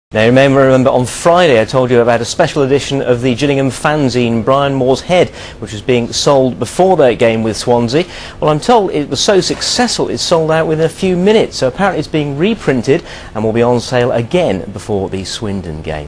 Now you may remember on Friday I told you about a special edition of the Gillingham fanzine Brian Moore's Head, which was being sold before their game with Swansea. Well, I'm told it was so successful it sold out within a few minutes, so apparently it's being reprinted and will be on sale again before the Swindon game.